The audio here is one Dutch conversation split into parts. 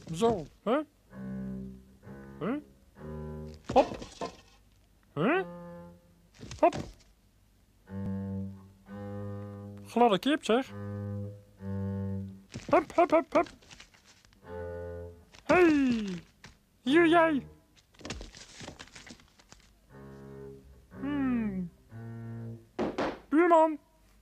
Zo, hè? Huh? Hop. Huh? Hop. Gladde kip, zeg. Hup, hup, hup, hup. Hey, hier jij. Buurman.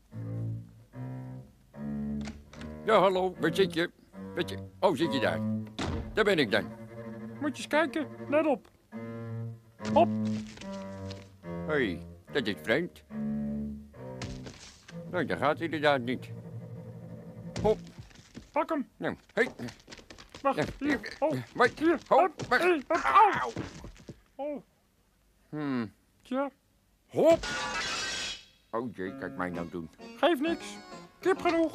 Ja, hallo, waar zit je? Oh, zit je daar? Daar ben ik dan. Moet je eens kijken, let op. Hop. Hé, dat is vreemd. Nee, dat gaat inderdaad niet. Hop, Pak hem. nou, hé. Wacht, Ja, hier. Oh, wacht, hier. ho, Hup, wacht. hey, hup, au. Oh, tja, Hop. Oh jee, kijk mij nou doen. geef niks. Kip genoeg.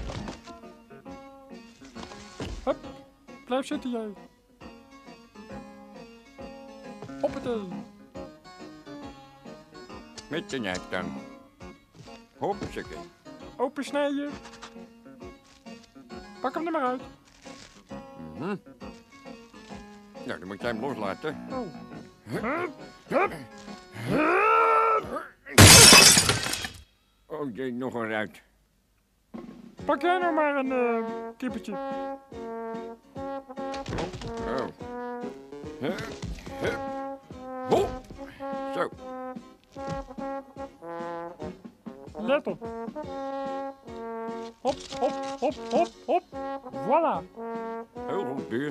Hup, blijf zitten jij. Hoppatee. Met de nek dan. Hopsakee. Opensnijden. Pak hem er maar uit. Nou, dan moet jij hem loslaten. Oh. Hup, hup. Oh jee, nog een ruit. Pak jij nou maar een kippetje. Oh. Hup, hup. Hop. Zo. Let op. Hop, hop, hop, hop, hop. Voilà. Heel goed, buur.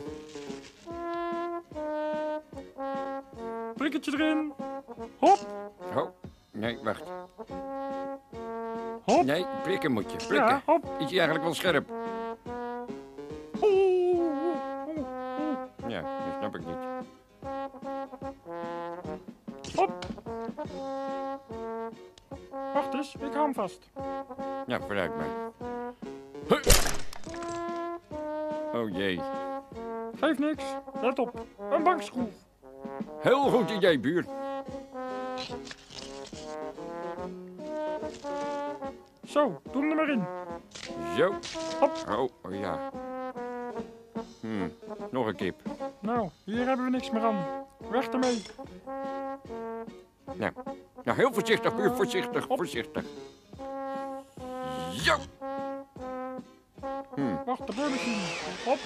Prikketje erin. Hop, Oh, nee, wacht. hop. Nee, prikken moet je, prikken. Ja, hop. Is hij eigenlijk wel scherp? Oeh. Ja, dat snap ik niet. Hop. Wacht eens, ik hou hem vast. Ja, vooruit mij. Oh jee. Geef niks. Let op. Een bankschroef. Heel goed idee, buur. Zo, doe hem er maar in. Zo. Hop. Oh ja. Nog een kip. Nou, hier hebben we niks meer aan. Weg ermee. Nou, heel voorzichtig, buur. Voorzichtig, voorzichtig. Zo. Wacht, de boormachine. Hop.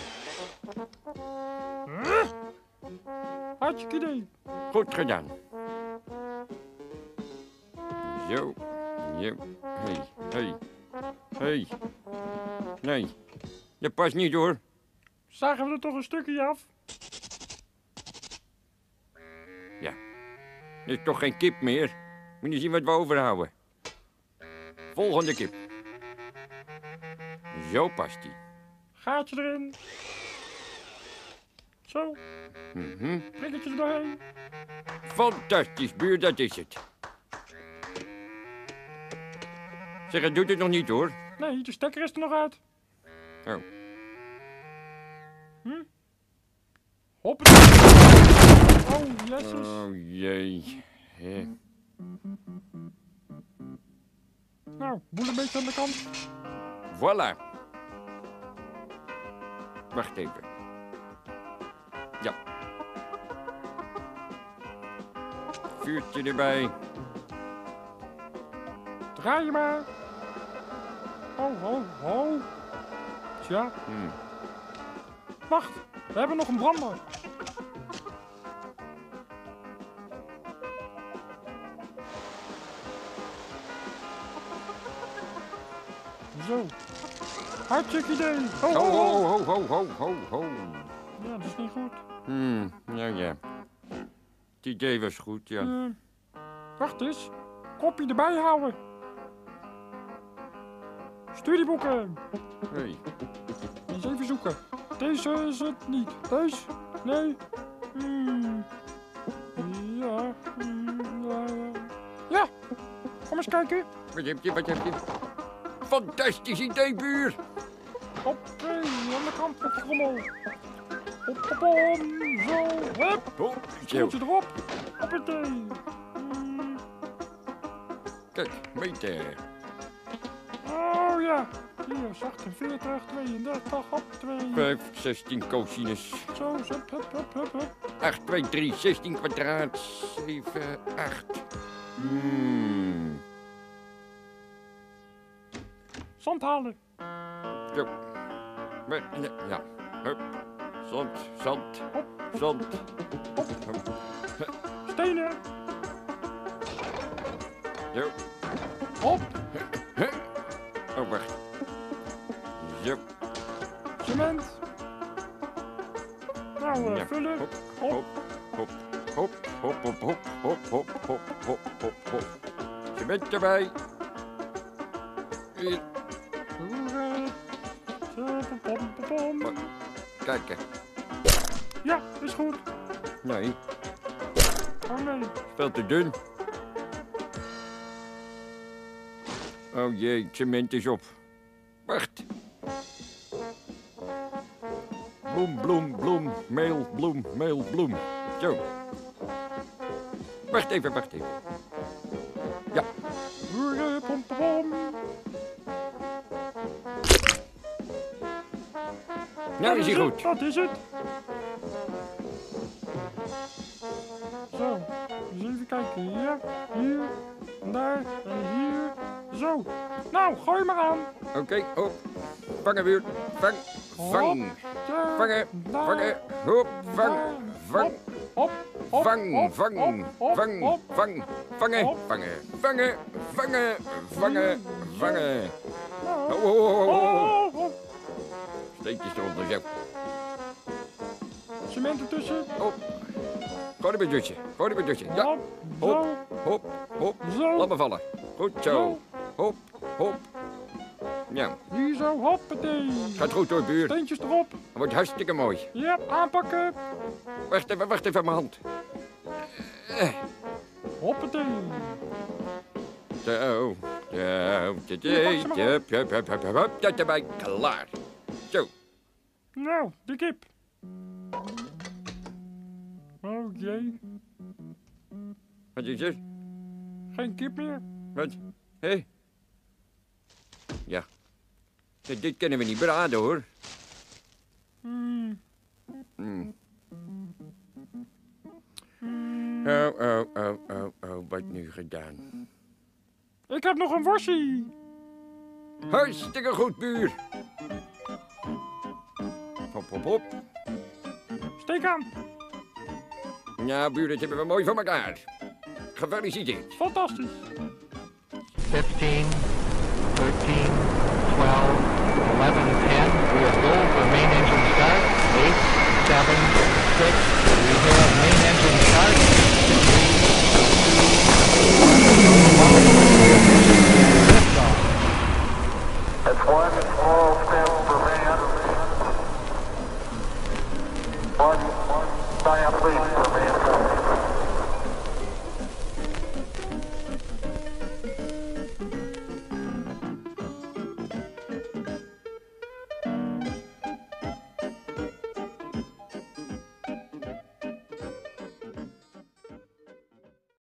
Hartstikke idee. Goed gedaan. Zo. Zo. Hey. Nee. Dat past niet, hoor. Zagen we er toch een stukje af? Ja. Er is toch geen kip meer? Moet je zien wat we overhouden. Volgende kip. Zo past die. Gaatje erin. Zo. Prikketje er doorheen. Fantastisch, buur, dat is het. Zeg, het doet het nog niet, hoor. Nee, de stekker is er nog uit. Oh. Hop. Oh, jezus. Oh, jee. Nou, boel een beetje aan de kant. Voilà. Wacht even. Ja. Vuurtje erbij. Draai je maar. Ho. Tja. Wacht, we hebben nog een brander. Zo. Hartstikke idee. Ho. Ja, dat is niet goed. Ja. Het idee was goed, ja. Wacht eens. Kopje erbij houden. Studieboeken. Hey. Eens even zoeken. Deze is het niet. Deze? Nee. Ja. Ja. Kom eens kijken. Wat heb je? Fantastisch idee, buur. Oké, aan de kant met die rommel. Hop, zo, hup. Zo. Stoeltje erop. Hoppatee. Kijk, meter. Oh ja, Hier, 48, 32, hop, 2. 5, 16 cosinus. Zo, hup. 8, 2, 3, 16 kwadraat. 7, 8. Zand halen. Zo. Ja. Hup. Zand. Stenen. Zo. Hop. Oh, wacht. Zo. Cement. Nou, Ja. vullen. Hop. Cement erbij. Hier. Roeren. Zo, pom. Kijken. Ja, is goed. Nee, Oh nee. veel te dun. Oh jee, cement is op. Wacht. Bloem, meel, bloem. Zo. Wacht even. Ja. Roeren, pom. Nou is hij goed. Dat is het. Zo, eens even kijken. Hier, en daar, en hier. Zo. Nou, gooi maar aan. Oké, op. Vangen, buurt. Vang. Zo, Vangen. daar, Hop, vang. Hop. Vangen. Oh. Steentjes eronder, zo. Cement ertussen. Op. Gooi er bij dutje. Ja. Hop, Hop. zo. Laat me vallen. Goed zo. Hop. Ja, Hier zo, hoppatee. gaat goed hoor, buur. Steentjes erop. Het wordt hartstikke mooi. Ja, aanpakken. Wacht even mijn hand. Hoppatee. Zo. Dat erbij. Klaar. Zo. Nou, de kip. Oh jee, Wat is er? geen kip meer. Wat? Hé? Ja. Dit kunnen we niet braden hoor. Oh, wat nu gedaan? Ik heb nog een worstje. Hartstikke goed, buur. Hop. Steek aan. Ja, buur, dat hebben we mooi van elkaar. Gefeliciteerd. Fantastisch. 15, 13, 12, 11, 10. We have go for main engine start. 8, 7, 6. We have main engine start. 3, 2, 1. It's one small step for man, one giant leap for